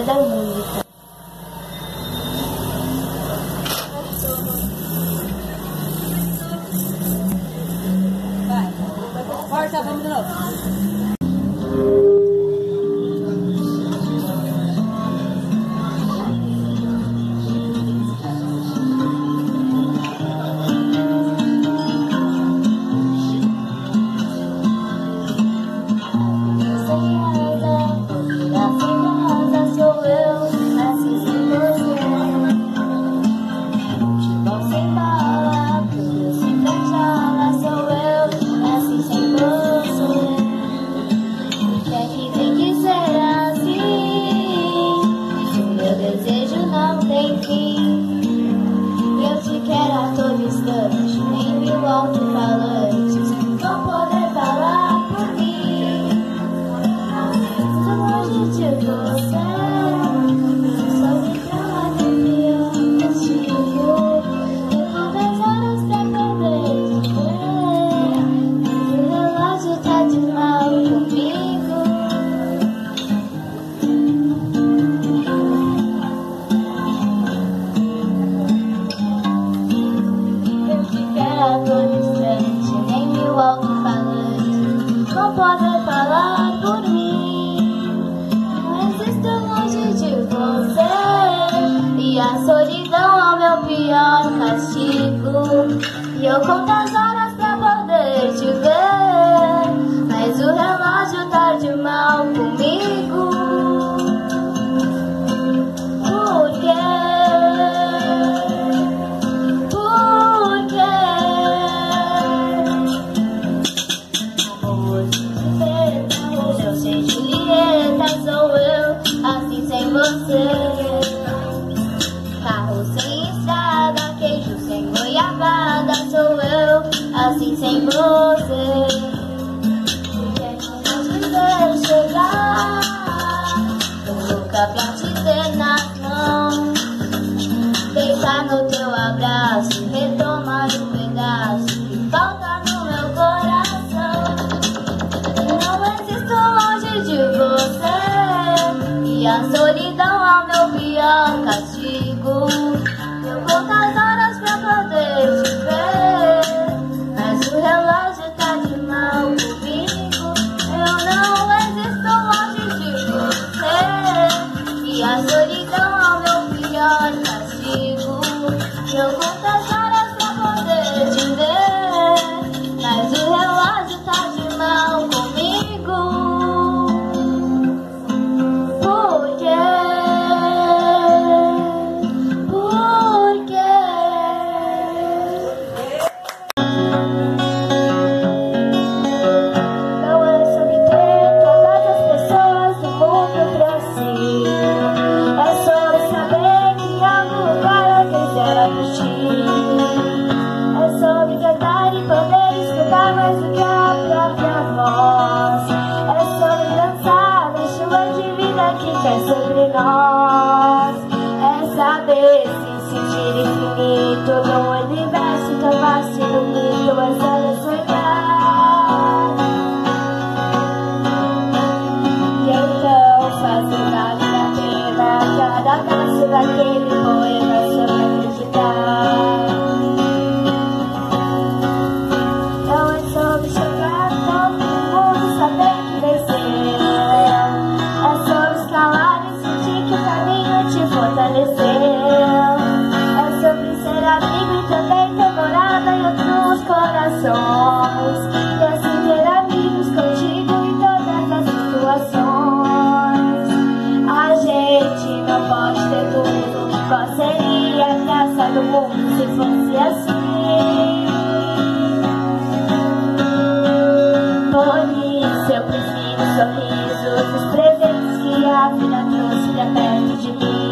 Dia da Música. Corta, vamos de novo. E eu conto as horas pra poder te ver, mas o relógio tá de mal comigo. Por quê? Por quê? Amor de verdade, eu sei Julieta, sou eu, assim sem você. Carro sem estrada, queijo sem goiabada, sou eu, assim sem você. Quero te ver chegar, tô louca pra te ter nas mãos, deitar no teu abraço, retomar o pedaço que falta no meu coração. Não existo longe de você, e a solidão é o meu pior castigo. Eu conto as horas pra poder te ver, mas o relógio tá de mal comigo. Eu não existo longe de você, e a solidão é o meu pior castigo. Eu conto as horas pra poder te ver, mas o relógio tá de mal comigo. Por quê? Sobre nós é saber se sentir infinito no universo tão vasto e bonito, é só sonhar. E então fazer valer a pena cada verso daquele poema sobre acreditar. Não é sobre chegar tão fundo, saber que descer. É sobre ser amigo e também ter morada em outros corações, e assim ter amigos contigo em todas as situações. A gente não pode ter tudo, qual seria a graça do mundo se fosse assim? Por isso eu prefiro sorrisos, os presentes que a vida trouxe pra perto de mim.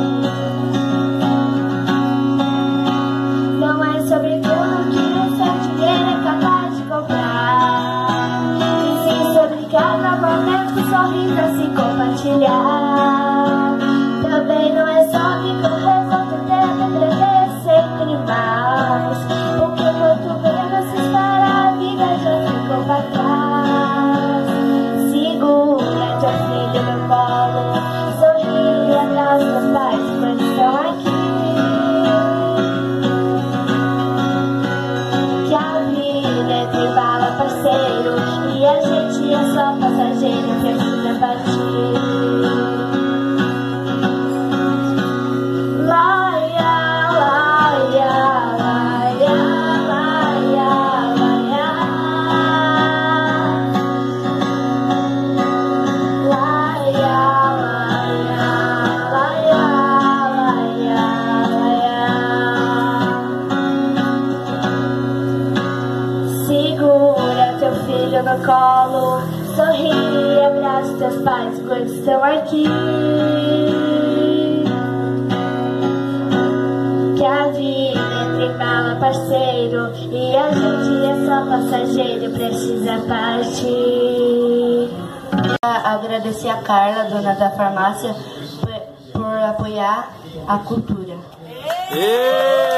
Sobre tudo que o seu dinheiro é capaz de comprar, e sim sobre cada momento sorrir pra se compartilhar. Também não é sobre correr contra o tempo, entreter sempre mais, porque quanto menos se espera a vida já ficou pra trás. Segura teu filho no colo, sorri. teus pais quando estão aqui. Que a vida é trem bala, parceiro, e a gente é só passageiro, precisa partir. Agradecer a Carla, dona da farmácia, por apoiar a cultura.